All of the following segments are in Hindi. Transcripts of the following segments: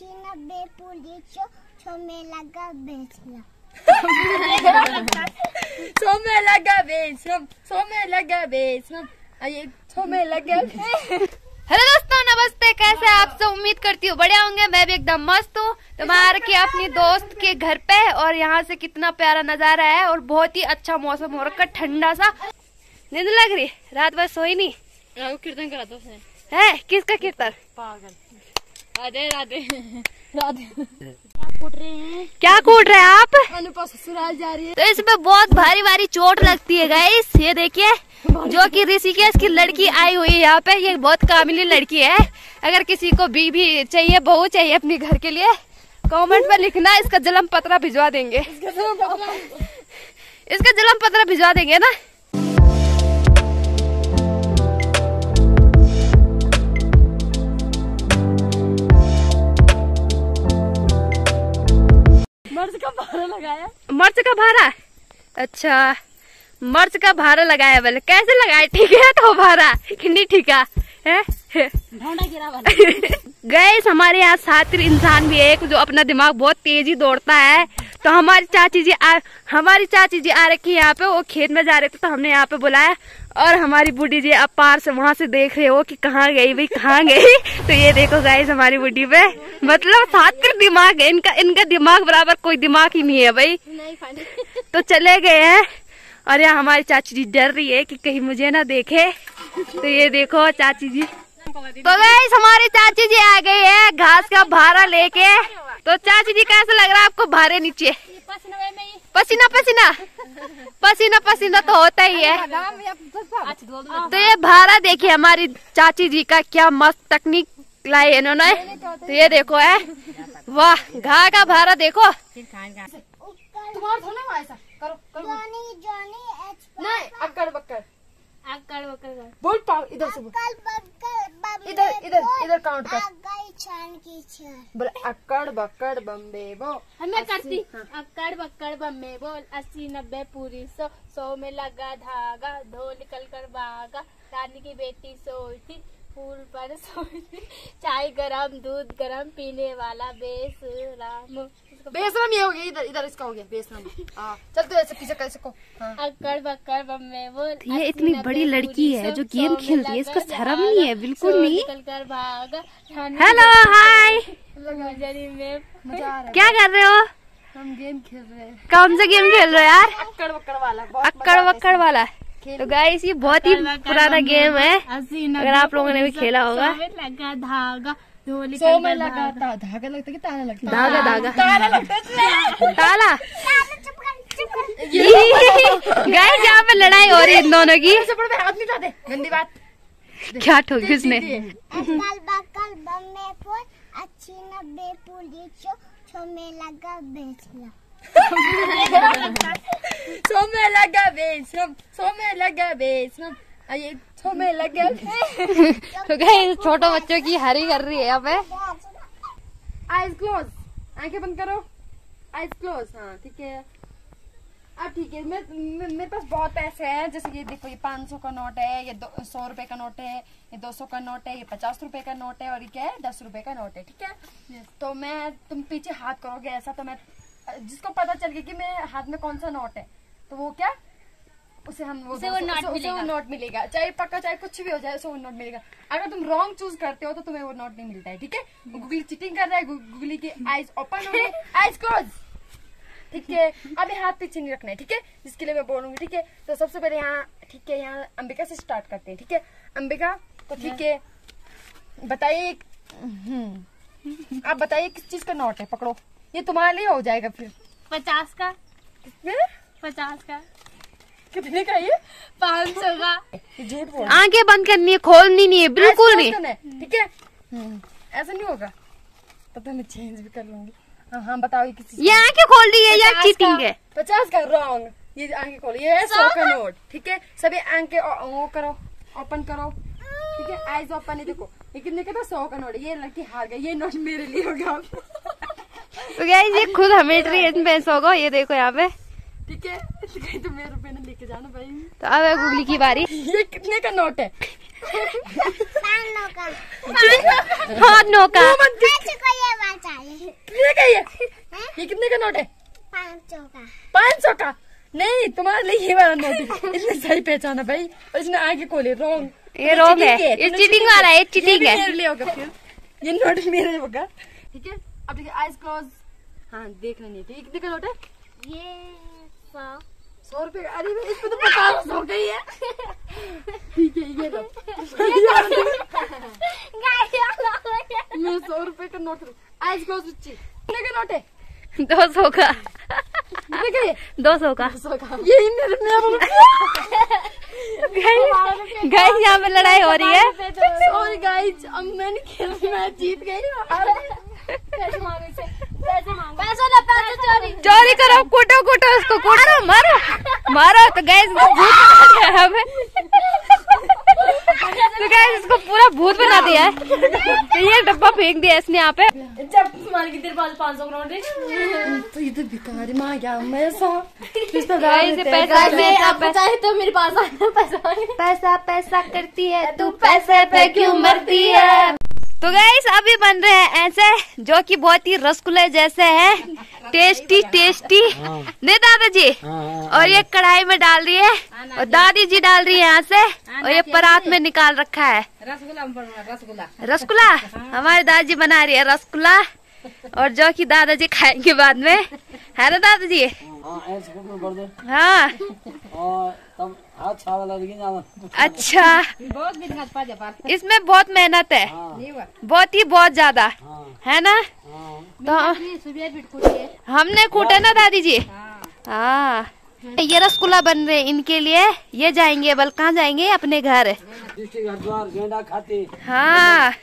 80-90 पूरी छो में लगा बेचना। छो में लगा बेचना, छो में लगा बेचना, ये छो में लगा। हेलो दोस्तों, नमस्ते। कैसे आप सब? उम्मीद करती हूँ बढ़िया होंगे। मैं भी एकदम मस्त हूँ। तो मैं आ रखी अपनी दोस्त के घर पे और यहाँ से कितना प्यारा नजारा है और बहुत ही अच्छा मौसम हो रखा, ठंडा सा। नींद लग रही? रात भर सोई नहीं? कीर्तन करा दो है? किसका कीर्तन? पागल। राधे राधे राधे। क्या कूट रहे हैं आप? अनुपा ससुराल जा रही है तो इसमें बहुत भारी भारी चोट लगती है गाइस। ये देखिए, जो कि ऋषिकेश की लड़की आई हुई है यहाँ पे। ये बहुत काबिल लड़की है। अगर किसी को बीवी चाहिए, बहू चाहिए अपने घर के लिए, कमेंट में लिखना। इसका जन्म पत्र भिजवा देंगे। इसका जन्म पत्र भिजवा देंगे ना। मर्च का भारा लगाया। मर्च का भारा? अच्छा, मर्च का भारा लगाया। बोले कैसे लगाए? ठीक है तो भारा कि नहीं ठीक है? गैस, हमारे यहाँ शातिर इंसान भी है एक, जो अपना दिमाग बहुत तेजी दौड़ता है। तो हमारी चाची जी आ रखी यहाँ पे। वो खेत में जा रहे थे तो हमने यहाँ पे बुलाया। और हमारी बुढ़ी जी अब पार से वहाँ से देख रहे हो कि कहाँ गई भाई, कहाँ गई। तो ये देखो गाइस, हमारी बुढ़ी पे मतलब शातिर दिमाग है इनका दिमाग बराबर कोई दिमाग ही नहीं है भाई। तो चले गए हैं। और यहाँ हमारी चाची जी डर रही है कि कहीं मुझे ना देखे। तो ये देखो चाची जी। तो गाइस, हमारी चाची जी आ गई है घास का भारा लेके। तो चाची जी, कैसा लग रहा है आपको भारे नीचे? पसीना तो होता ही है। तो ये भारा देखिए हमारी चाची जी का, क्या मस्त तकनीक लाई है इन्होंने। तो ये देखो है, वाह, घा का भारा देखो। नहीं, अक्कड़ बक्कड़ बोल पाओ। इधर से बोल, इधर काउंट कर। बोल अक्कड़ बक्कड़ बम्बे बोल। मैं करती। अक्कड़ बक्कड़ बम्बे बोल, 80-90 पूरी 100 में लगा धागा, ढोल निकल कर भागा, रानी की बेटी सोई थी फूल पर सोई थी, चाय गरम दूध गरम पीने वाला बेसराम। बेसरम ये हो गया। इधर इसका हो गया बेसरम। चल तू ऐसे पीछे कर सको। अक्कड़ बक्कड़ बम्बे बोल। ये इतनी बड़ी लड़की है जो गेम खेल रही है, इसका शर्म नहीं है बिल्कुल नहीं। निकल कर भागा। Hello, hi. मजा आ रहा है। क्या कर रहे हो? हम गेम खेल रहे हैं। कौन सा गेम खेल रहे हो यार? अक्कड़ बक्कड़ वाला। अक्कड़ बक्कड़ वाला। तो गाइस, ये बहुत ही पुराना गेम है, अगर आप लोगों ने भी खेला होगा। लगा धागा, ढोल 100 में लगा धागा लगता है कि ताला लगता है? धागा ताला लगता है। ताला। गाइस, यहाँ पे लड़ाई हो रही है इन दोनों की। हाथ नहीं उठाते, गंदी बात। क्या ठोकी उसने? अक्कल बक्कल बम्बे बोल, 80-90 पूरी छो में लगा बेचना। 100 में लगा बेचना, 100 में लगा बेचना, ये 100 में लगा। तो गाइस, छोटे बच्चों की हरी कर रही है यहाँ पे। आइज क्लोज, आंखें बंद करो। Eyes close. हाँ ठीक है, अब ठीक है। मेरे पास बहुत पैसे हैं। जैसे ये देखो, ये 500 का नोट है, ये 100 रुपए का नोट है, ये 200 का नोट है, ये 50 रुपए का नोट है, और ये क्या है, 10 रुपए का नोट है। ठीक है। तो तुम पीछे हाथ करोगे ऐसा, तो मैं, जिसको पता चल गया कि मेरे हाथ में कौन सा नोट है, तो वो क्या, उसे वो नोट मिलेगा। चाहे पक्का, चाहे कुछ भी हो जाए, उसे वो नोट मिलेगा। अगर तुम रॉन्ग चूज करते हो तो तुम्हें वो नोट नहीं मिलता है। ठीक है। गूगली चीटिंग कर रहा है। गूगली की आईज ओपन हो गई, आईज क्लोज। ठीक है। अभी हाथ पीछे नहीं रखना है। ठीक है, जिसके लिए मैं बोलूंगी। ठीक है। तो सबसे पहले यहाँ, ठीक है, यहाँ अंबिका से स्टार्ट करते हैं। ठीक है, अंबिका, तो ठीक है, बताइए। आप बताइए किस चीज का नोट है? पकड़ो, ये तुम्हारे लिए हो जाएगा फिर। 50 का। कितने? 50 का। कितने का? ये 500 का। झूठ बोल। आंखें बंद करनी है, खोलनी नहीं है बिल्कुल नहीं। ठीक है, ऐसा नहीं होगा। पता मैं चेंज भी कर लूंगी। हाँ बताओ, ये किसी, ये आंखें खोल दी है या चीटिंग है? 50 का रॉन्ग। ये आंखें खोलो, ये है 100 का नोट। ठीक है, सभी आंखें वो करो, ओपन करो। ठीक है, आईज ओपन है। देखो, ये कितने का था? 100 का नोट। ये लड़की हार गई, ये नोट मेरे लिए होगा। तो गाइस, ये खुद हमेट रही है इन पैसों को। ये देखो यहाँ पे। ठीक है, तो मेरे रुपए ने लेके जाना भाई। तो अब है गूगली की बारी। ये कितने का नोट है? 5 का। 5 का। नोट है? 500 का। 500 का? नहीं, तुम्हारे लिए ये वाला नोट है। इसने सही पहचाना भाई, और इसने आगे खोले रॉन्ग। ये रॉन्ग है, ये चीटिंग वाला है, ये चीटिंग है। मेरे लिए होगा फिर, ये नोट मेरे होगा। ठीक है, अब देखिए आइज क्लोज। हाँ, देखना नहीं, ठीक है। कितने का नोट है? ये 100 रुपए। अरे इस पे तो 500 का ही है। ठीक है, ये लो। मैं 100 रुपए का नोट। आइज क्लोज रुचि, कितने का नोट है? 200 का। कितने का है? 200 का। 200 का। ये मेरे गाइस यहाँ पे लड़ाई हो रही है। सॉरी गाइस, अब मैंने खेल, मैं जीत गई। पैसे मांगे से, पैसे मांगो। पैसा ना, पैसे चोरी। चोरी करो, कूटो कूटो उसको, कूटो, मारो मारो। तो गाइस भूत बना दिया है हमें। तो गाइस इसको पूरा भूत बना दिया है। तो ये डब्बा फेंक दिया इसने यहाँ पे। जब मान के तेरे पास 500 करोड़ है तो ये तो भिखारी मां गया मैं सा गाइस ये पैसा आप चाहे तो मेरे पास आना। पैसा पैसा करती है तू, पैसे पे क्यों मरती है। तो गाइस अभी बन रहे हैं ऐसे जो कि बहुत ही रसगुल्ले जैसे है, टेस्टी टेस्टी। नहीं दादाजी? और ये कढ़ाई में डाल रही है और दादी जी डाल रही है यहाँ से, और ये परात में निकाल रखा है रसगुल्ला। हमारी दादाजी बना रही है रसगुल्ला, और जो कि दादाजी खाएंगे बाद में, है ना दादाजी? हाँ अच्छा, इसमें बहुत मेहनत है, बहुत ज्यादा, है ना? तो हमने कूटा ना दादी जी। हाँ, ये रसगुल्ला बन रहे इनके लिए। ये जाएंगे, बल कहाँ जाएंगे? अपने घर। हाँ,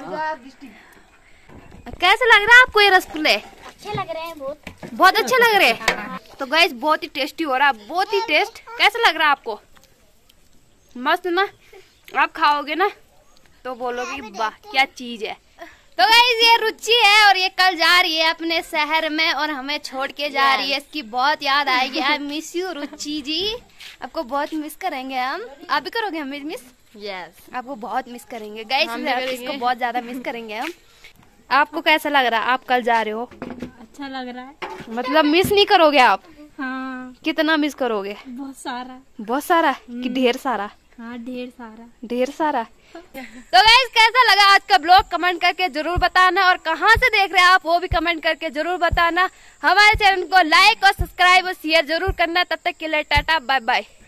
कैसे लग रहा है आपको ये रसगुल्ले? अच्छे लग रहे हैं बहुत अच्छे लग रहे हैं। तो गाइस बहुत ही टेस्टी हो रहा है, बहुत ही टेस्ट। कैसा लग रहा है आपको? मस्त ना? आप खाओगे ना तो बोलोगे वाह क्या चीज है। तो गाइस ये रुचि है और ये कल जा रही है अपने शहर में और हमें छोड़ के जा रही है। इसकी बहुत याद आएगी। आई मिस यू रुचि जी, आपको बहुत मिस करेंगे हम। आप भी करोगे हमें मिस? यस, आपको बहुत मिस करेंगे गाइस, इसको बहुत ज्यादा मिस करेंगे हम। आपको कैसा लग रहा है? आप कल जा रहे हो, अच्छा लग रहा है। मतलब मिस नहीं करोगे आप? हाँ, कितना मिस करोगे? बहुत सारा। बहुत सारा कि ढेर सारा? हाँ, ढेर सारा। ढेर सारा। तो गाइस कैसा लगा आज का ब्लॉग कमेंट करके जरूर बताना, और कहाँ से देख रहे हैं आप वो भी कमेंट करके जरूर बताना। हमारे चैनल को लाइक और सब्सक्राइब और शेयर जरूर करना। तब तक के लिए टाटा बाय बाय।